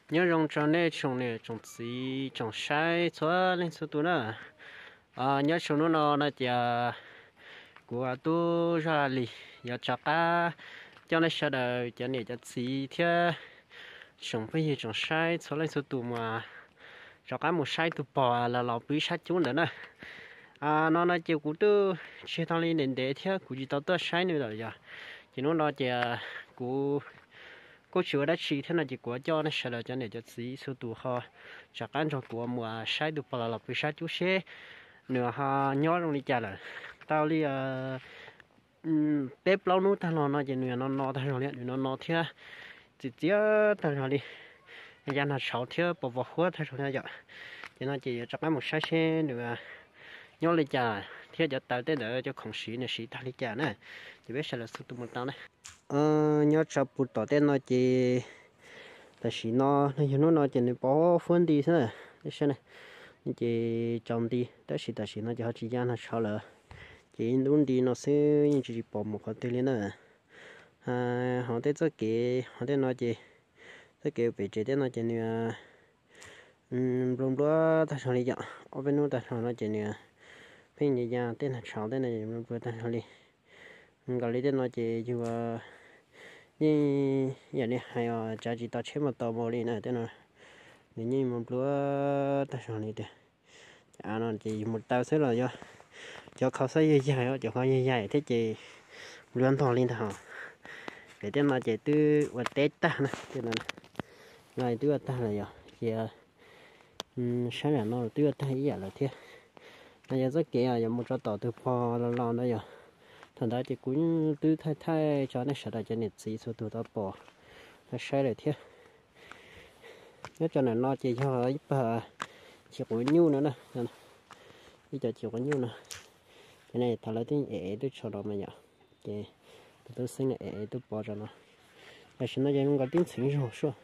nhớ trồng này trồng xí trồng sai xóa lên số tu nữa nhớ trồng nó chả của tu ra lì giờ chả cá cho nên sao đời cho nên cho xí thế trồng bây giờ trồng sai xóa lên số tu mà cho cá một sai tu bò là lò bí sát chúng nữa nè nó chịu cú tu chơi thằng lên đến để thế cú chỉ tao tao sai nữa rồi giờ chỉ nó chả cú cô chú đã chỉ thế này chỉ của cho nó sẽ là cho nên cho xí số tụ họ chắc ăn cho của mùa sai được bao là bị sai chú xe nửa họ nhớ trong đi chả là tao đi bếp lâu nữa tao nó chỉ nửa nó tao rồi nó thế chỉ tao rồi đi giờ nó sáu thế bỏ vào khóa tao rồi giờ thì nó chỉ chắc ăn một sai xe nửa nhớ đi chả thế giờ tao tới đỡ cho không xí này xí tao đi chả nè chỉ biết sẽ là số tụ một tao này nhớ chập bút tỏ tên nó chỉ tại vì nó chỉ nên bỏ phân đi thế này thế xem này chỉ trồng đi tại vì nó chỉ gian là sao là chỉ đúng đi nó sẽ chỉ bỏ một cái tên nữa họ tới cái họ tới nó chỉ cái vị trí nó chỉ là rồng đua ta sao đi vậy ở bênนู้นta sao nó chỉ là bên nhà nhà tên là sao tên này rồng đua ta sao đi cái này tên nó chỉ vừa nhưng giờ này hay cha chỉ tao chế một tàu mồi đi này thế nào nếu một lúa ta sao này thế nó chỉ một tàu xíu rồi choเขาใส่ใหญ่ๆchoเขาใหญ่ๆthế chỉ luôn thò lên thò để thế nào chỉ từ vật tết ta này thế nào này từ vật ta là giờ sáng là nó từ vật ta ý là thế này giờ rất kỹ giờ một chỗ tàu từ phò lo đó giờ thành ra chỉ cũng từ thay cho nó sẽ là cho nhiệt sĩ số từ đó bỏ nó sai rồi thế nếu cho nó chỉ cho ít chỉ có nhiêu nữa nè bây giờ chỉ có nhiêu nè cái này thằng lấy tiếng tôi cho nó mà nhở cái tôi xin tôi bỏ cho nó mà xin nó cho nó có tiếng chính rồi sao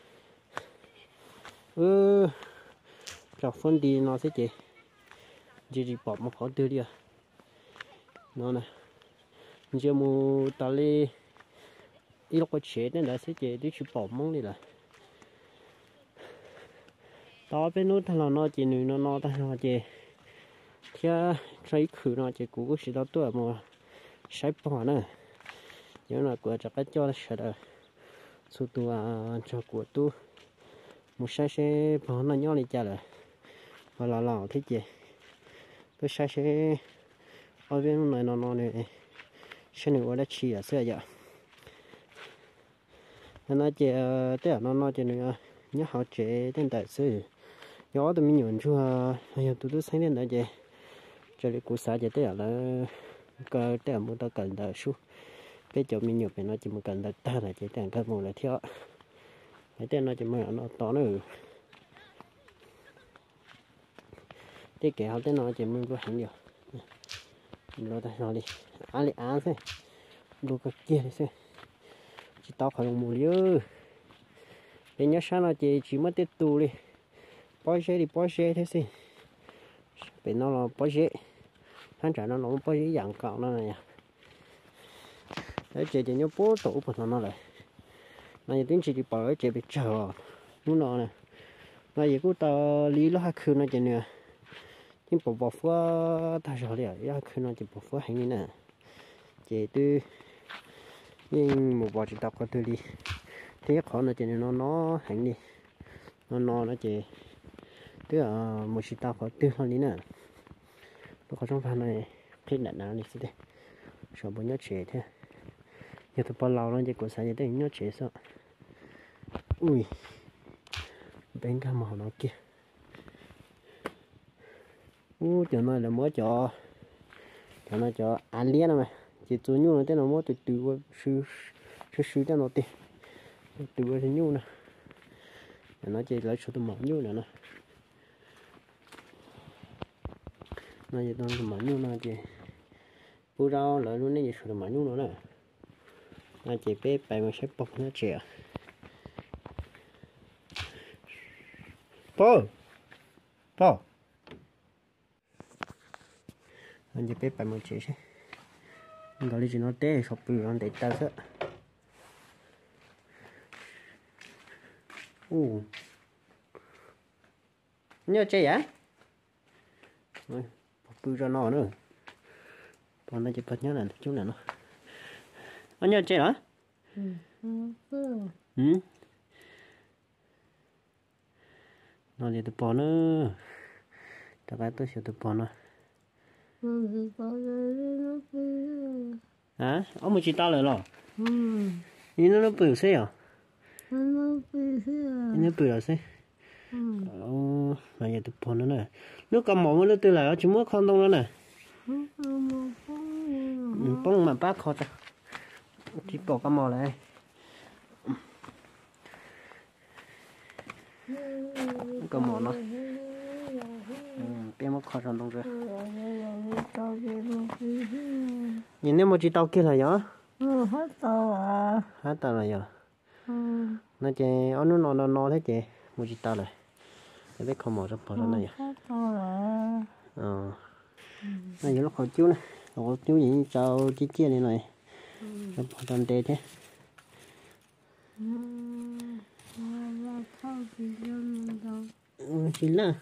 cho phân đi nó sẽ chỉ bỏ một khẩu tư đi nó nè giờ mua tao đi ít lúc có chế nên là sẽ chỉ đi chụp bỏ mông đi là đó bênนู้นthằng nó chỉ nuôi nó thằng nó chỉ kia trái khử nó chỉ cũ chỉ đó tuổi mà sai bỏ nữa nhớ là của chắc cái cho sẽ là số tuổi cho của tu một sai sẽ bỏ nó nhỏ đi chả là và lò thế chị tôi sai sẽ ở bên này nó này sẽ nữa đã chỉ là xưa giờ nó chỉ thế nó chỉ nữa nhớ họ chế đến tại xưa gió tụi mình nhổn chưa hay tụi tôi sáng đến đấy chị cho đến cú sáng chị thế là cái thế muốn ta cần đợi số cái chỗ mình nhổn phải nó chỉ một cần đợi ta là chỉ cần cái một là theo cái tên nó chỉ mới nó to nữa cái kéo tên nó chỉ mới có hàng nhiều rồi ta nói đi ăn đi ăn xem đồ cái kia đi xem chỉ tao khỏi một liêu để nhớ sáng nó chỉ mất tết tu đi bỏ xe thế gì bên nó là bỏ xe hắn trả nó bỏ xe dạng cạo nó này đấy chỉ nhớ bố tổ của nó lại này tính chỉ bỏ chỉ bị chờ lúc nào nè này giờ cũng tao lý lo hai khứ nó chỉ nè nhưng bỏ phá ta sợ đấy ya khứ nó chỉ bỏ phá hành như nè chỉ từ nhưng một bỏ chỉ tập có từ đi thế khó nó chỉ nó hành đi nó chỉ tức là một chỉ tập có từ hơn đi nè nó có trong phần này thích nạn nào đi xí đây sợ bố nhớ trẻ thế giờ tôi bỏ lâu nó chỉ có sai để nhớ trẻ sao ui bên cái màu nó kia chỗ này là mới cho nó cho ăn liền mà chỉ tôi nhu nó tên là mới từ sư cho nó tiền từ cái nhu nè nó chỉ lấy số tôi mỏng nhu nữa nè nó chỉ tôi mỏng nhu nó chỉ bù rau lại luôn này số tôi mỏng nhu nữa nè nó chỉ bé bài mà xếp bọc nó trẻ po anh chỉ biết bài một chế chứ gọi là chỉ nó té sọc bự anh để ta sợ ồ nhớ chơi á bự ra nó nữa còn nó chỉ bật nhớ là chút nào nó nhớ chơi hả ừ nó thì tụi bọn nữa tất cả tôi sẽ tụi bọn nó hả ông mới chỉ tao lại rồi nhìn nó bự xí à nó bự là xí mà giờ tụi bọn nó nè nó cầm mỏ nó từ lại chỉ muốn không đông nó nè bông mà bác khó ta chỉ bỏ cầm mỏ lại cầm mỏ nó bé mất khó trong đông rồi nhìn nếu mà chỉ tao kia là gì hết tàu là gì nó chỉ ông nó thế chị một chỉ tao này cái biết không mỏ rất bỏ ra này này giờ nó khó chiếu này khó chiếu gì cho chi chia này này nó bỏ trong tê thế chỉ là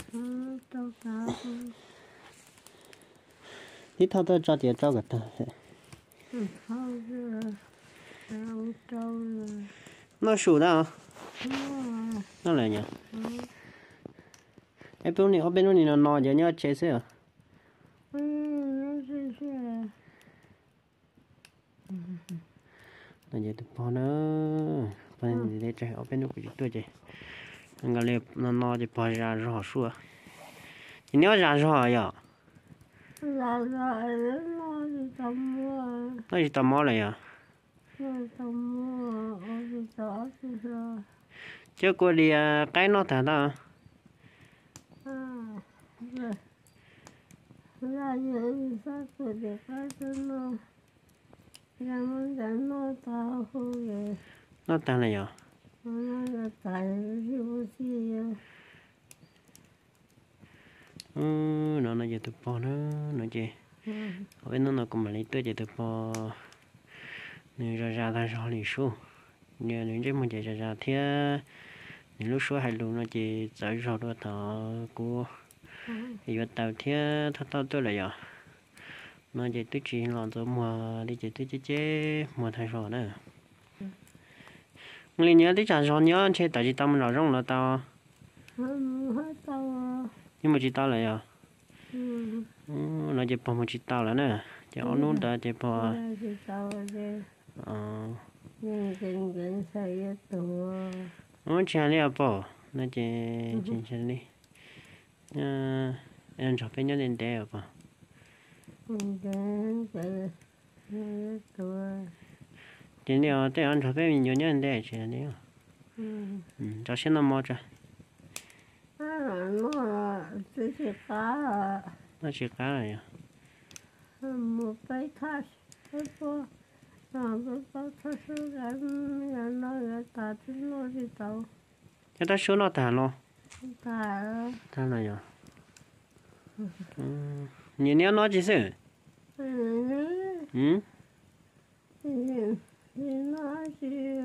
thì thao tôi cho tiền cho cái nó sủ đó nó là nhỉ em bên này nó giờ nhớ chế xe à là giờ tụi con nữa bên để chơi ở bên nó cũng tôi chơi anh gọi là nó thì bỏ ra rõ xua thì nếu ra rõ à nó chỉ tầm mỏ này à chứ cô đi cái nó thả đó nó thả này à nó giờ tụi con nó chơi ở bên nó cũng mà lấy tôi chơi tụi con nếu ra ta rõ lịch số nếu nếu mà chơi ra thì nếu lúc số hai luôn nó chỉ giải rõ được thọ của thì vật tàu thì tao tôi là gì nó chỉ tôi chỉ làm cho mùa đi chỉ tôi chế mùa thay rõ nữa mình nhớ tới trả rõ nhớ chơi tại vì tao mình rõ rong là tao nhưng mà chỉ tao là gì nó chỉ bỏ một chỉ tao là nè chỉ ở nút đã chỉ bỏ chả đi à bỏ nó chỉ chả đi em chọn bên nhau đến đây à bỏ chỉ đi ở đây anh chọn bên mình nhau đến đây chỉ đi cho xin nó mua cho nó chỉ cá này một cái thắt cái cái đó số nó thả lo thả này à nhìn nhau nó chỉ sợ nó chỉ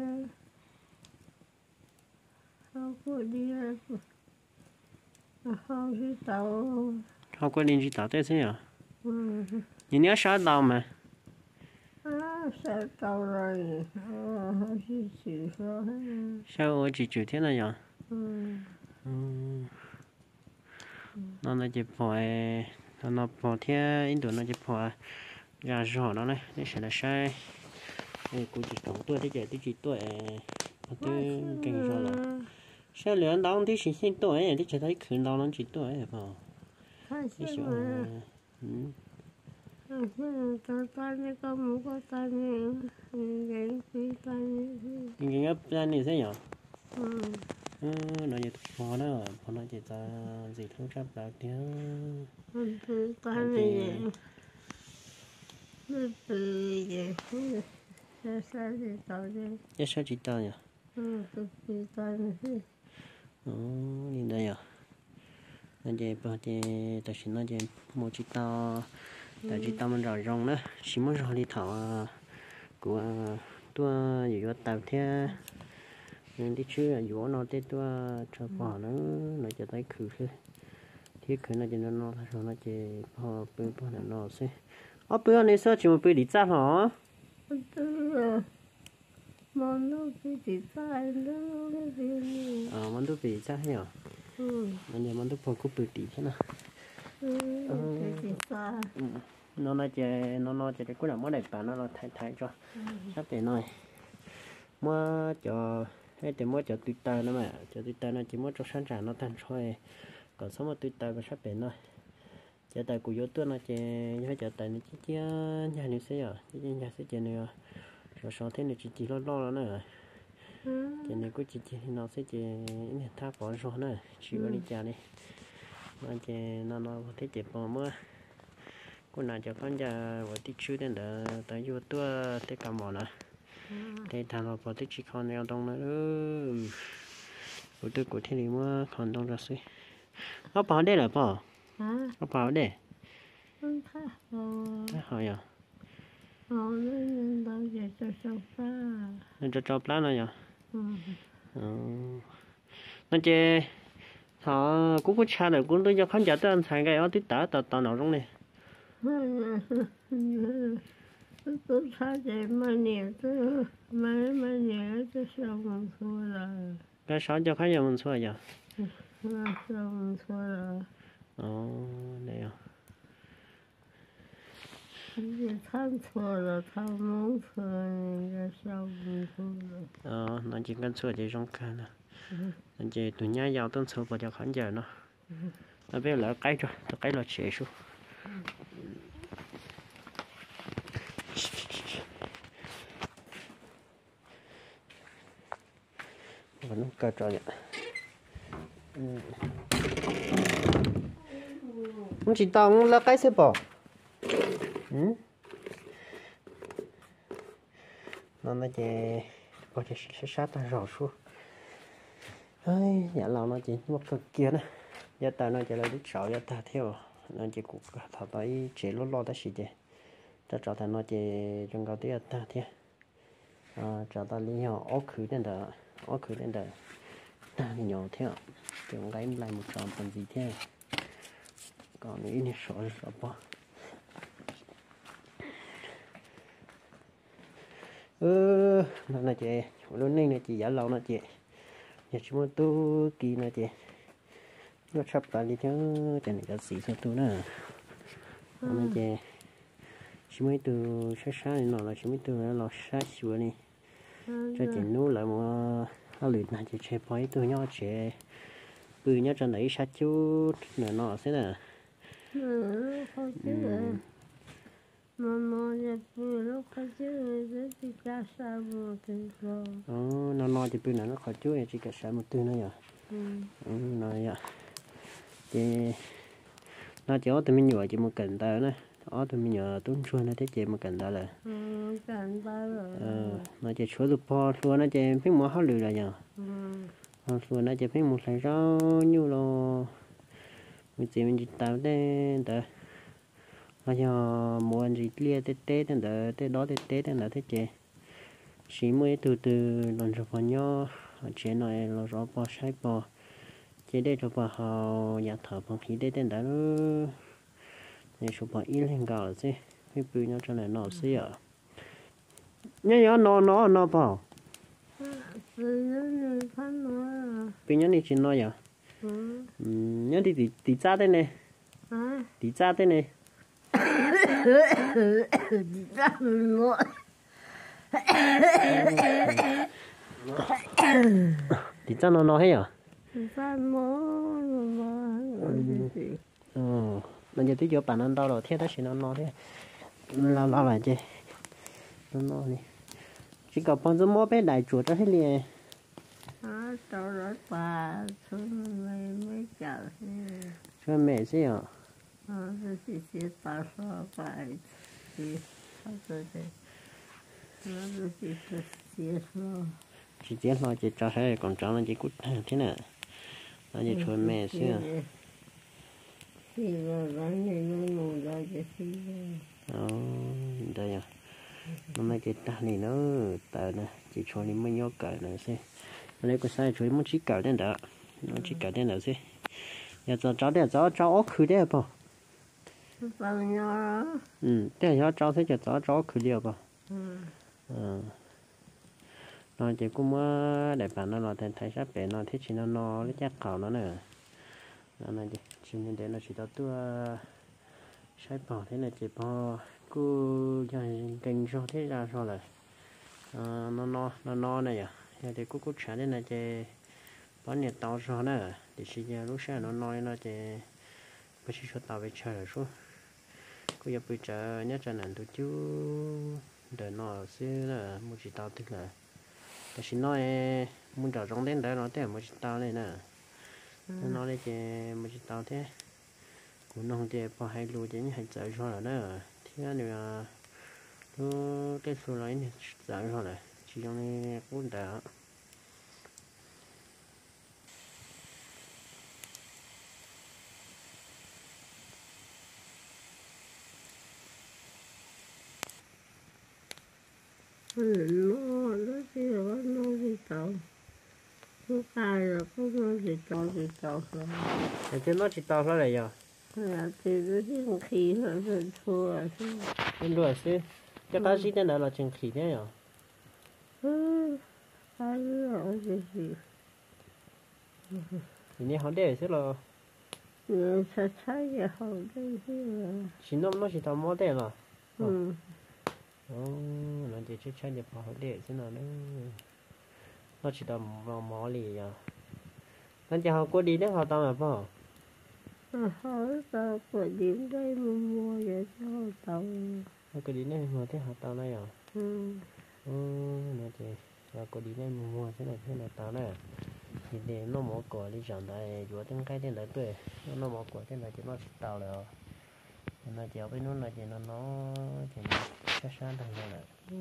không đi tàu họ có đi tàu tới thế à nhìn nhau sao tàu mà sao tàu rồi chỉ sao ở chỉ thế này à nó chỉ bỏ nó bỏ thế in nó chỉ bỏ ra rõ nó này để sẽ là sai cô chỉ tổng tuổi thế chỉ tuổi tôi kinh rồi là sao lượng đó thì chỉ sinh tuổi thì chỉ thấy khử đó nó chỉ tuổi phải không cái số cái ấp ra này thế nhở nó chỉ phò đó phò nó chỉ ta gì không chấp được tiếng cái số chỉ tao nhỉ nhìn đây à nó chỉ bảo chỉ ta xin nó chỉ một chỉ tao tại chỉ tao mình rồi rong nữa chỉ muốn rồi đi thảo của tôiอยู่tàu thế nên đi chơi à dỗ nó tết tua cho bỏ nó cho tới khử khử thiết khử nó cho nó rồi nó chỉ bỏ bữa bỏ nó sẽ ở bữa này sao chỉ một bữa đi ra hả món nó cái gì phải nó cái gì món đồ bị ra hay món đồ phong cú bự tí thế nào cái gì phải nó chỉ cái cuốn nào món này bán nó thay cho sắp để nói mua cho hay để mua cho Twitter nữa mà cho Twitter nó chỉ mua cho sản phẩm nó thành thôi còn số mà Twitter và sắp để nói cho tại của yếu tố nó chỉ hay cho tại nó chỉ nhà này sẽ chỉ nhà sẽ chỉ này rồi sau thế này chỉ lo nữa chỉ này cũng chỉ nó sẽ chỉ này tháp bỏ rồi nữa chỉ có đi chả này nó chỉ nó có thể chỉ bỏ mua con nào cho con nhà và tích chữ đến đó tại yếu tố thế cả mỏ nè thế thằng nó bỏ tích chữ con neo đông nữa của tôi của thế này mua còn đông ra xí nó bỏ đây là bỏ nó bỏ đây không phải thấy hỏi à nên bao giờ cho sâu ra nên cho plá nó nhở nó chơi họ cũng có cha rồi cũng tôi cho khán giả tôi ăn sáng cái ở tí tao nào trong này tôi xa chạy mà nhiều tôi mà nhiều tôi sao không thua là cái sáu cho khán giả mình xua giờ sao không thua là này à thì tham thua là tham muốn thua nên sao không thua là nó chỉ cần xua chỉ trong cái nè nó chỉ tụi nhá giàu tân xua vào cho khán giả nó bây giờ cái rồi cái là chế số vẫn cơ trò vậy không chỉ tao là cái xếp bỏ nó chỉ có thể sát ta rõ xuống ơi nhà lão nó chỉ một cái kia nè giờ ta nó chỉ là đi chảo giờ ta theo nó chỉ cục thảo tới chế lo ta xí chứ ta chảo ta nó chỉ trong cái tiệt ta theo chảo ta liên nhau ốc khử đến đó ta nhỏ theo trong cái lại một tròn phần gì theo còn những cái sọ bò nó chị lúc này nó chỉ giả lâu nó chị nhà chúng tôi tu kỳ nó chị nó sắp lại đi chứ cho nên cái gì sao tu nữa nó chị chỉ mấy từ sáng này nó là chỉ mấy từ nó sáng sủa này cho chị nuôi lại một hai lượt này chị chơi bói từ nhau chị từ nhau cho nãy sát chút nữa nó sẽ là Mama ya pulo kaje thì cha sa một thì rồi. Nó thì bữa nào nó khỏi chú chỉ cả sa một tư nữa nhở. Nó vậy. Thì nó chỉ ở tụi mình nhựa chỉ một cần tao nữa. Ở tụi mình nhựa tuấn xuôi nó thấy chị một cần tao là. Cần tao rồi. Nó chỉ chuối được po xuôi nó chỉ phải mua hết lười rồi nhở. Xuôi nó chỉ phải một lại rau như lo. Mình chỉ tao đây đó. Nó cho mua gì lia tết đến đó tết đó tết đến đó thế chị chỉ mới từ lần rồi vào nhau chế này là rõ bỏ sai bỏ chế đây rồi bỏ họ nhà thờ bằng khí đây đến đó này số bỏ ít lên gạo chứ cái bự nhau cho này nó xí à nhớ nó bỏ bự nhau này chỉ nói à nhớ thì cha đây này thì cha đây này thì cho nó hay à? Nó giờ tí chỗ bạn ăn đâu rồi, thế đó chỉ nó thế, lao lại chứ, nó đi, chỉ có bao nhiêu mua bé đại chuột cho hết liền. Tao nói bà, thôi mấy chợ Cho mẹ chứ à? Thì tao sao phải thì sao thế? Nó chỉ tiếc lo chỉ cho hết còn cháu nó chỉ cút thế nào, nó chỉ cho mẹ chứ à? Thì là bán này nó ngồi đó chứ gì? Đây à, nó mấy cái ta này nó tờ nè, chỉ cho nên mới nhớ cởi nữa xem, lấy cái sai chuối muốn chỉ cào đến đó nó chỉ cào đến đó chứ giờ cháu để cháu khử đấy bao bao nhiêu đó để cháu thấy cháu khử điều bao nó chỉ cũng để bạn nó thành thay sắp để nó thích chỉ nó lấy chắc khảo nó nữa nó này chỉ nên để nó chỉ tao tua sai bỏ thế này chỉ bỏ cứ dành kinh cho thế ra rồi lại nó này à thì cũng trả đến này chỉ bỏ nhiệt tao rồi nữa thì chỉ lúc sau nó nói nó chỉ bây giờ cho tao về chơi rồi số cứ giờ bây giờ nhớ cho nên tôi chú để nó xíu là một chỉ tao tức làแต่ฉันน้อยมึงจะร้องเล่นได้เนาะแต่มึงจะตาวเลยนะน้อยเลยเจมึงจะตาวแท้กูน้องเจพอให้รู้เจนี่ให้ใจชอบแล้วนะที่นั่นเนี่ยรู้ได้สุดเลยเนี่ยใจชอบเลยชีวิตนี้กูแต่ nó chỉ là nó gì tao nó cài là có nó gì tao rồi thì nó chỉ tao thôi rồi là thì nó chỉ khí rồi thua chứ nên đùa chứ cái ta chỉ tên là chân khí thế nhở ai rồi gì thì như họ để chứ là người ta thấy cái hậu đây chứ chỉ nó chỉ tao mua để mà nó chỉ chơi chơi để họ để chứ nào nó chỉ tao mỏ lì à nên chỉ họ có đi đấy họ tao mà bao hỏi tao có điểm đây mua vậy cho tao họ có đi đấy mà thế họ tao này à nó chỉ họ có đi đấy mua thế này tao này thì để nó mỏ cỏ đi chọn đây chúa từng cái tên đấy tuổi nó mỏ cỏ thế này chỉ nó chỉ tao rồi nó chỉ ở bênนู้นlà chỉ nó chỉ sát sát thằng này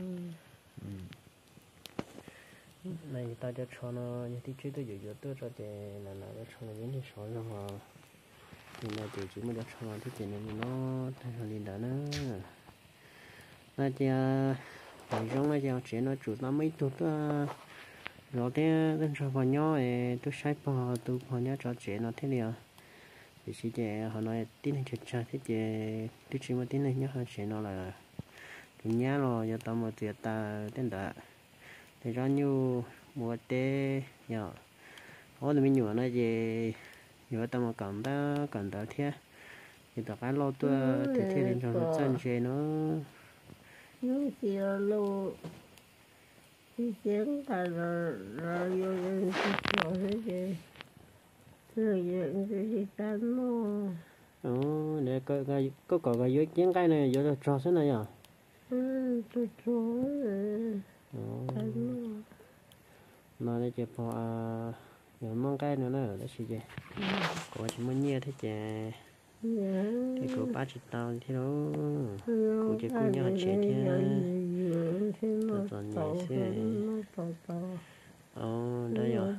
này tao cho cho nó như tí trước tôi dự tôi cho thì là cho nó những cái số rồi mà thì là thì chỉ mới cho nó thì chỉ nó thay đổi đi đó nữa là chỉ phải trong là chỉ chuyện nó chủ nó mấy tụt rồi thế đến cho vào nhau tôi sai bỏ tôi vào nhau cho chuyện nó thế nào thì chỉ để họ nói tin hay chuyện thế thì tôi chỉ mà tin này nhớ họ chuyện nó là cái nhá rồi giờ tao mà tiệt ta tên đó thì ra như mua tê nhở ở đây mình nhớ nói gì nhớ tao mà cần ta thế thì tao cái lo tôi thì lên cho nó chân chơi nó chỉ là lâu thì tiếng ta là vô lên cái thế gì rồi thì ta nó để có cái dưới những cái này vô là trò thế này à tôi nó để chụp họ những món cái nữa đó là gì có chỉ muốn nhiều thế chè thì cô bác chị tao thế đó cô chỉ cô nhớ chuyện thế tôi nhớ xem đây rồi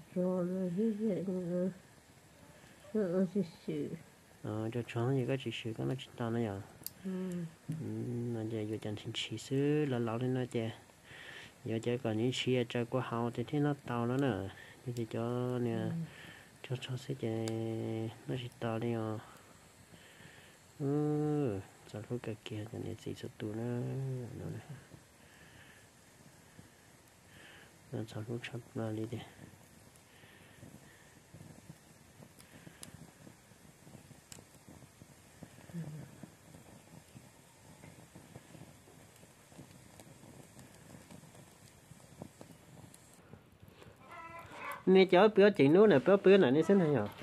cho chó gì có chỉ sử có nó chỉ tao nữa à nó giờ vô chẳng thành chỉ sử là lão lên nó chè giờ chơi còn những chia chơi qua hậu thì thế nó tao nó nữa thì cho nè cho sẽ chè nó chỉ tao đi à sao lúc cái kia cho nên chỉ số tụ nó này nó sao lúc chặt là đi đi nè cháu bữa chị nuôi này bữa này nè xin hay nhở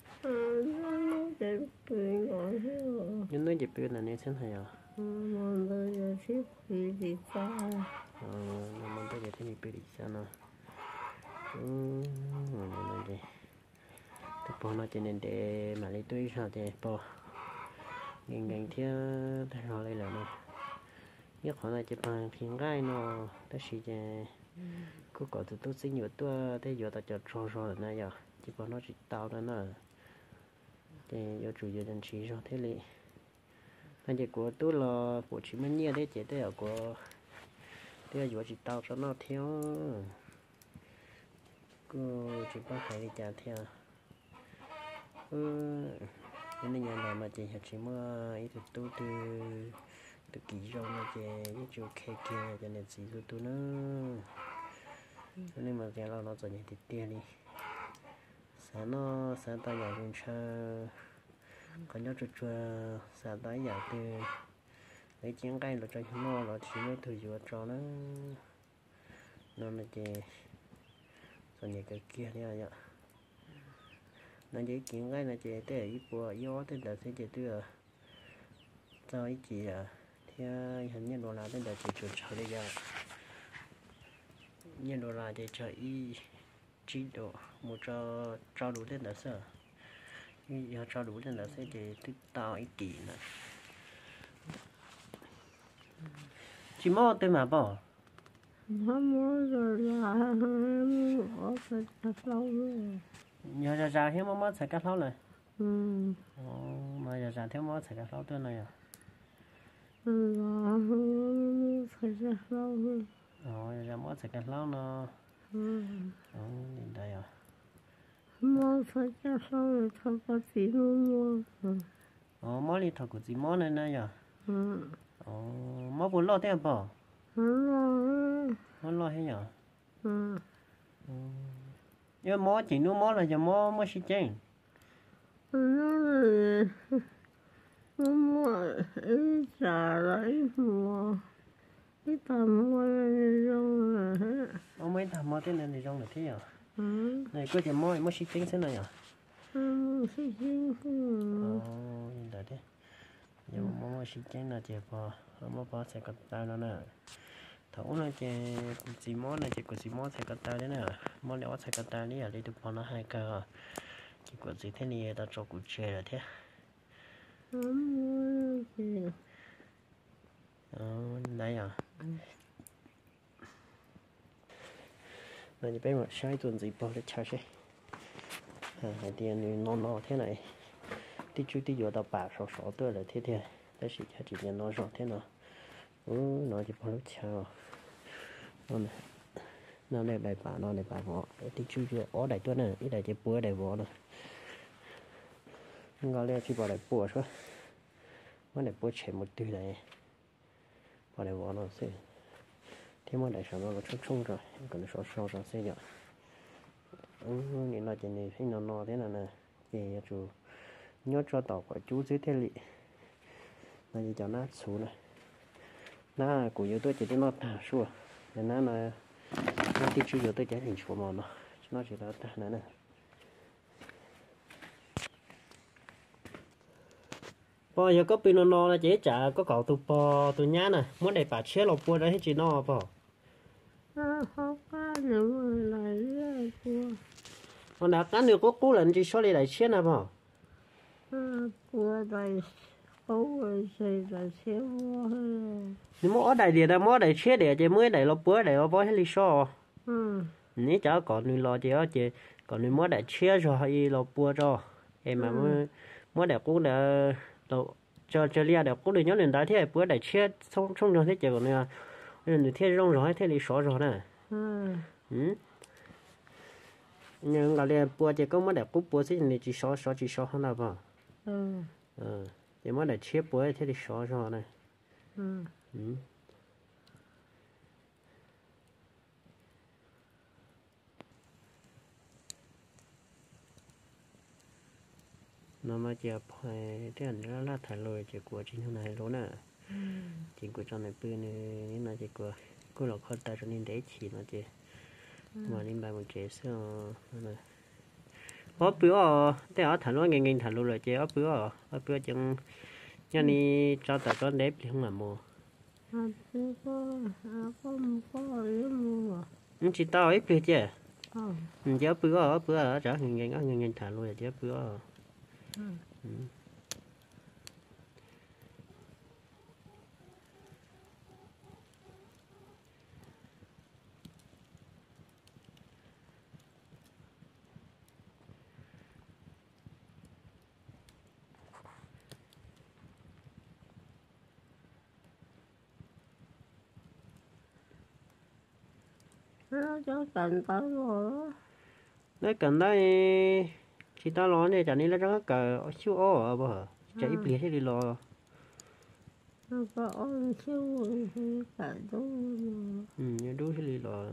nhưng nói chị bữa này nè xin hay nhở mong tới giờ xếp thì sao mong tới giờ thì bị đi sao nào này đi tôi bỏ nó cho nên để mà lấy túi sao thì bỏ gần theo thay họ lấy là nó nhất họ là chỉ bằng phiền gai nó tới khi cứ có từ tôi sinh nhật tôi thế giờ ta cho rồi này giờ chỉ có nó chỉ tao đó nữa thì giờ chủ yếu dân trí cho thế này anh chị của tôi là của chị mới nhớ đấy chị đấy ở của thế giờ chỉ tao cho nó theo cô chỉ có phải đi trả theo nên nhà nào mà chị học chỉ mua ít từ từ kỹ rồi mà chị ít chỗ khe kia cho nên gì từ nữa cho nên mà cái nó cho những tiền đi sáng ta nhà luôn cha có nhớ chua sáng ta nhà từ lấy chén cây là cho nó là chỉ mới thử vừa cho nó là chị cho những cái kia đi ạ nó chỉ kiện cái là chị tới ít bữa gió tới là sẽ chị đưa cho ít chị thì hình như đồ là tới là chị chuột chờ đi ra như đồ là chị chờ ít chỉ độ một cho đủ đến là sợ giờ cho đủ đến là sẽ chị tích tao ít kỳ nữa chị mua tên mà bỏ nó mua rồi là mua phải cắt lâu rồi giờ ra hết mà mất sẽ cắt lâu này mà giờ theo mất sẽ cắt lâu tên này à là phải cắt lâu rồi giờ mất sẽ cắt lâu nó nhìn đây à mua phải cắt lâu rồi thôi có gì mua mất đi thật của chị mất này này à mất bốn lo tiền bỏ mất lo hết nhở nhưng mất chỉ nuôi mất là giờ mất xí chén nó mua ít trả lại mua ít tầm mua rong là hết mấy thằng mất tên này thì rong là thế à này có chỉ mất xí chén thế này à xí chén nhìn đây đấy giờ mất xí chén là chỉ bỏ sẽ cắt tao nó nè thấu là chỉ món này chỉ có chỉ món sẽ cắt tao đấy nè món này sẽ cắt tao đấy à đây được bao nó hai cơ chỉ có gì thế này ta cho cụ chè là thế đây à này thì bây giờ sai tuần gì bỏ để chơi xe hai tiền nó thế này tí chút tí giờ tao bà sọ sọ tôi là thế thế đấy chỉ tiền nó rõ thế nào nó chỉ bỏ lúc chào nó này bài bà nó này bà họ tí chút chưa ó đại tuần này ít đại chỉ bữa đại vỏ rồi ngồi đây chỉ bỏ đại bữa thôi mà đại bữa chém một từ này bỏ đại vỏ nó sẽ thế mà đại sản nó chung rồi còn nó sọ rồi sẽ nhở nhìn là chỉ này thấy nó thế nào nè thì chú nhớ cho tàu của chú dưới thế lị là gì cho nó xuống này nó của yêu tôi chỉ để nó thả xuống nên nó tí chú yêu tôi chỉ hình xuống mà nó chỉ là thả này nè bao giờ có pin nó là chỉ trả có cậu tụ bò tụ nhá nè muốn để bà chế lột bùa đấy hết chỉ nó bò không có nữa lại còn đã cắn được có cú lần chỉ số lại chế nè bò bùa đây cú rồi xây ra chế bùa nếu mà ở đại địa là mà đại chế để chỉ mới đại lột bùa đại bò hết lý số nếu chả còn người lo chỉ ở chỉ còn người mới đại chế rồi hay lột bùa rồi em mà mới đại cú đã cho lia được cũng được nhớ lên đại thế bữa đại chế xong rồi thế chỉ còn nữa nên thế rong rồi thế lý số rồi nè nhưng là liền bữa chỉ có mới đẹp cúp bữa thì chỉ số hơn là bao chỉ mới đẹp chế bữa thế thì số rồi này nó mà chỉ phải thế là là thải lồi chỉ của chính này luôn nè chỉ của trong này bự này là chỉ của cô là con ta cho nên để chỉ nó chỉ mà nên bài một chế sữa này ở bữa thế ở thải lồi nghe thải lồi chỉ ở bữa chẳng nhà này cho ta cho đẹp thì không làm mua chỉ tao ít biết chứ chỉ ở bữa ở trả nghe thải lồi chỉ ở bữa nó cho cần tới rồi đấy cần đây chỉ ta lo này chả nên là rất cả siêu ở bờ chạy ít liền thế đi lo nó có ôn siêu cả đúng nhớ đúng thế đi lo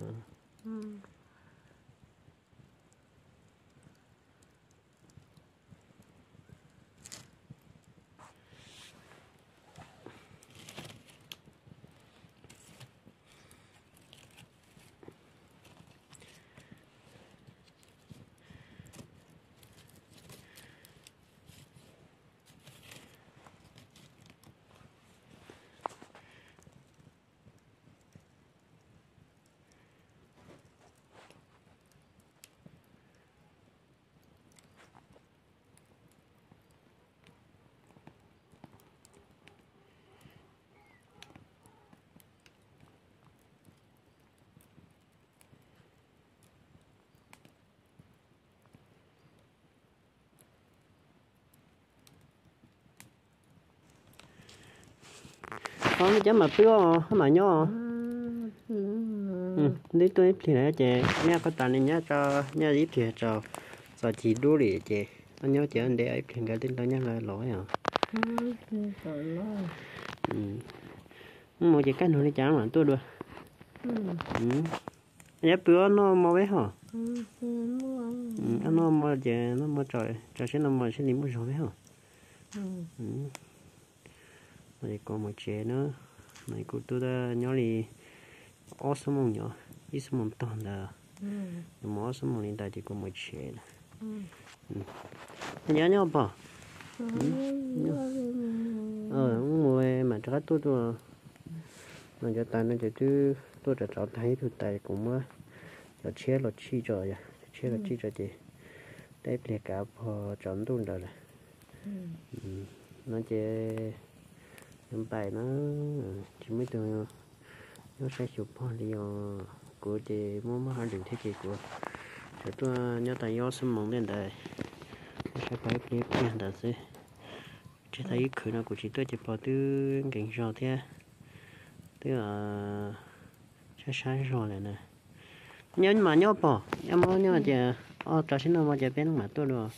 con cái chấm mà phiếu mà nhớ đi tôi thì nãy chị nha có tàn này nhá cho nha ít thì cho giờ chỉ đu lì chị anh nhớ chị anh để ấy thì cái tin đó nhá là lỗi à một cái nữa đi chán mà tôi được nhớ bữa nó mua vé hả nó mua chị nó mua trời trời sẽ nó mua sẽ đi mua rồi vé hả này còn một chế nữa này cô tôi đã nhớ đi ở số mông nhỏ ít số mông to là mà ở số mông hiện tại chỉ có một chế nhớ nhớ bỏ mua mà cho tôi mà cho ta nó chứ tôi đã找thấy tôi tại cũng là chế là chi rồi à chế là chi rồi chị đây là cả phò chọn luôn rồi nó chế hiện tại nó chỉ mới từ nó sẽ chụp hoa đi của chị muốn mất hai đường thế chị của để tôi nhớ tại do sinh mộng lên đây sẽ phải biết tiền đó chứ chỉ thấy khởi nào của chị tôi chỉ bỏ từ cảnh rồi thế tức là sẽ sáng rồi này nè nhớ mà nhớ bỏ nhớ chị cho xin nó mà chị bên mà tôi được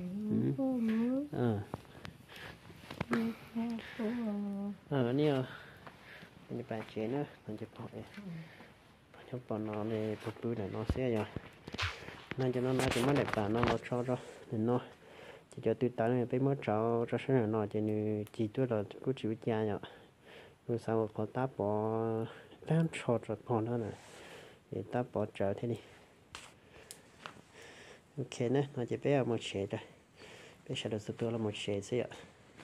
nè mình bài chế nữa mình chỉ bỏ cho bọn nó để phục vụ để nó sẽ rồi nên cho nó nói cho nó đẹp và nó cho để nó chỉ cho tôi tao này phải mất cho sinh là nó chỉ như chỉ tôi là cứ chịu cha nhở rồi sau một phút ta bỏ tan cho bỏ nó này để ta bỏ trở thế đi ok nè nó chỉ bé một chế rồi bây giờ được tôi là một chế gì ạ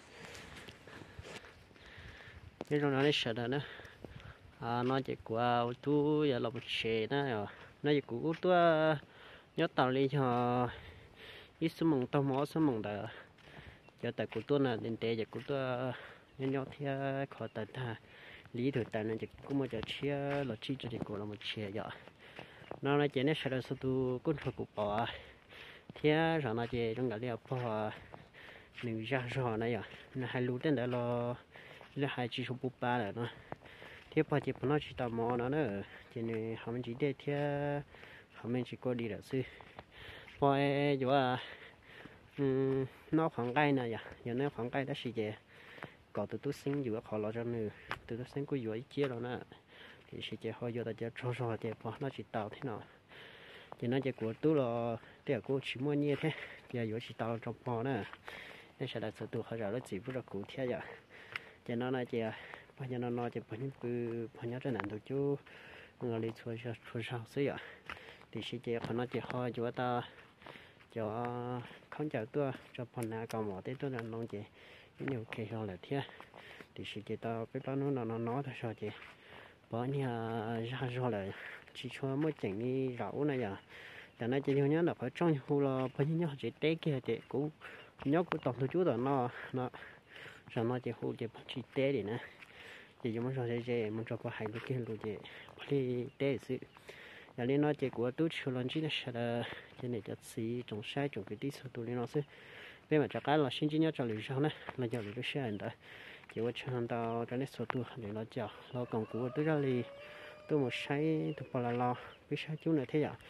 cái rồi nó sẽ đó nè nó chỉ qua tu giờ là một chế nữa nó chỉ của tôi nhớ tao đi cho ít số mông tao mỏ số mông đó giờ tại của tôi là đến tế giờ của tôi nhớ theo khỏi tại ta lý thử tại nên chỉ cũng một giờ chia là chi cho chỉ của là một chế giờ nó là chỉ nên sẽ là số tu cũng phải của bỏ thế rồi nó chỉ trong cái liệu bỏ mình ra rồi này à nó hai lú đến đó là hai chỉ số bút ba rồi nó thế bỏ chỉ nó chỉ tao mò nó nữa chỉ nên họ mình chỉ để thế họ mình chỉ có đi là sư bỏ chỗ nó khoảng cây này à giờ nó khoảng cây đó xí gì có từ tôi sinh giữa họ lo cho nữa từ tôi sinh của giữa ít chia rồi nè thì xí gì họ giờ ta cho rồi thì bỏ nó chỉ tao thế nào thì nó chỉ của tôi là để của chỉ mua nhiều thế giờ giữa chỉ tao trong bỏ nè nên sẽ là sự tôi họ rồi nó chỉ biết là cụ thể vậy cho nó là chỉ bao nhiêu nó chỉ bao nhiêu cứ bao nhiêu trên nền đồ chú người đi chua sao xí vậy thì xí gì họ nó chỉ họ chỗ ta cho không chào tôi cho phần nào còn một tí tôi là nông chị nhiều khi họ là thế thì sự chị tao biết bao nó nói thôi sao chị bỏ nhà ra rồi là chỉ cho mới chỉnh đi rau này giờ cho nên chị nhớ là phải trong khu là bao nhiêu chị té kia chị cũng nhớ của tổng chú rồi nó rồi nó chị khu chị chỉ té đi nè chị dùng rồi chị muốn cho có hai cái kia luôn chị đi té sự giờ lên nó chỉ của tôi chưa lần chỉ là cái này cho xí trồng sai trồng cái tí số tôi lên nó sẽ bây giờ cho cái là xin chỉ nhớ cho lưỡi sao này là cho lưỡi sai anh ta chỉ có cho anh ta cho nên số tôi để nó chờ nó còn của tôi ra đi tôi một sai tôi bỏ là lo cái sai chú này thế giờ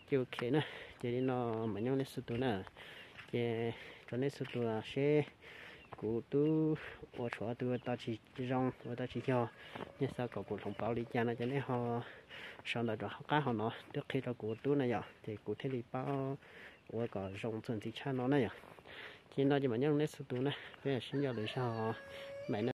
chiều ok nè chỉ đi nó mà nhau lên số tuổi nè chỉ cho nên số tuổi sẽ cụ tu ở chỗ tu ta chỉ rong ở ta chỉ cho nhưng sao cậu cụ thông báo đi cha này cho nên họ sau đó họ cá họ nó trước khi cho cụ tu này giờ thì cụ thể đi báo ở có rong chuẩn thì cha nó này giờ chỉ nói chỉ mà nhau lên số tuổi nè bây giờ xin giờ để sao mẹ